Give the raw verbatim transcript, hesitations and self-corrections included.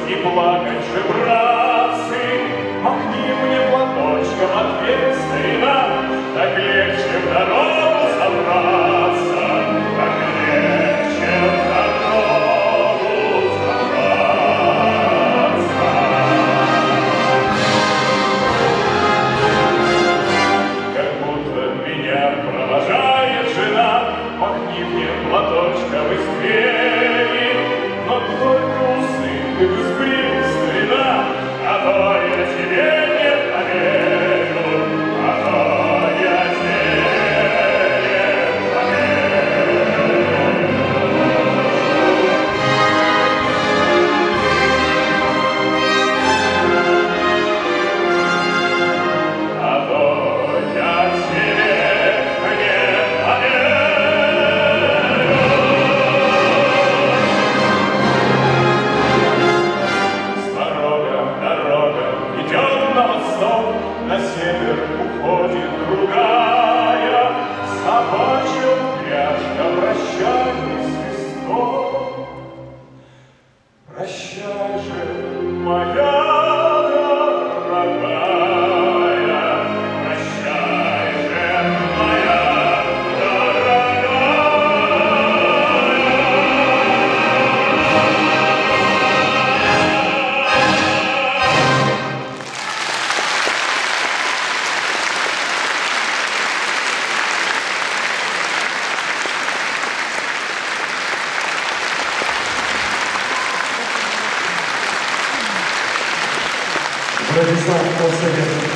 не плакать же, братцы, махни мне платочком, ответь, старина, так легче в дорогу собраться, так легче в дорогу собраться. Как будто меня провожает жена, махни мне платочка быстрее, но только усы ты быстрее, старина, а то я тебе не поверю, а то я тебе не поверю. А то я тебе не поверю. На север уходит другая собачья упряжка, прощай, свисток. Прощай же, моя дорогая, прощай же, моя Владислав Колсовет.